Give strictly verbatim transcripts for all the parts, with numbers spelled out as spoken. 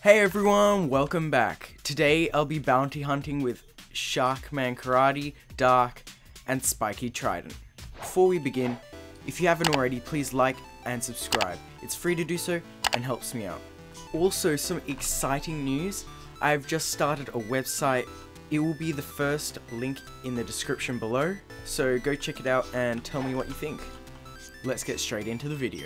Hey everyone, welcome back. Today I'll be bounty hunting with Sharkman Karate, Dark, and Spikey Trident. Before we begin, if you haven't already, please like and subscribe. It's free to do so and helps me out. Also, some exciting news. I've just started a website. It will be the first link in the description below, so go check it out and tell me what you think. Let's get straight into the video.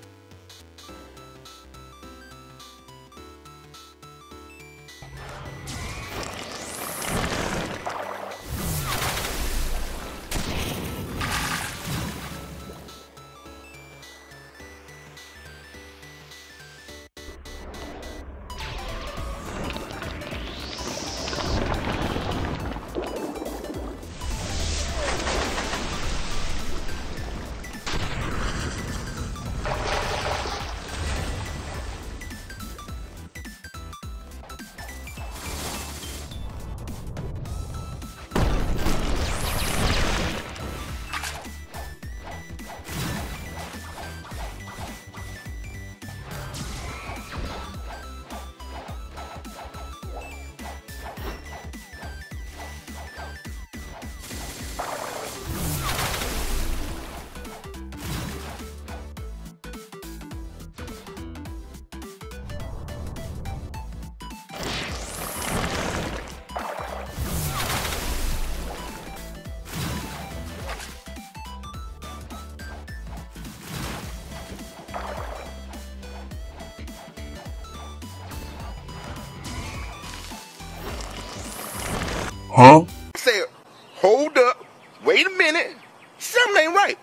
Huh? Say, hold up, wait a minute, something ain't right.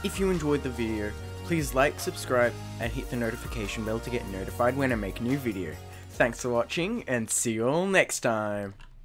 If you enjoyed the video, please like, subscribe, and hit the notification bell to get notified when I make a new video. Thanks for watching, and see you all next time.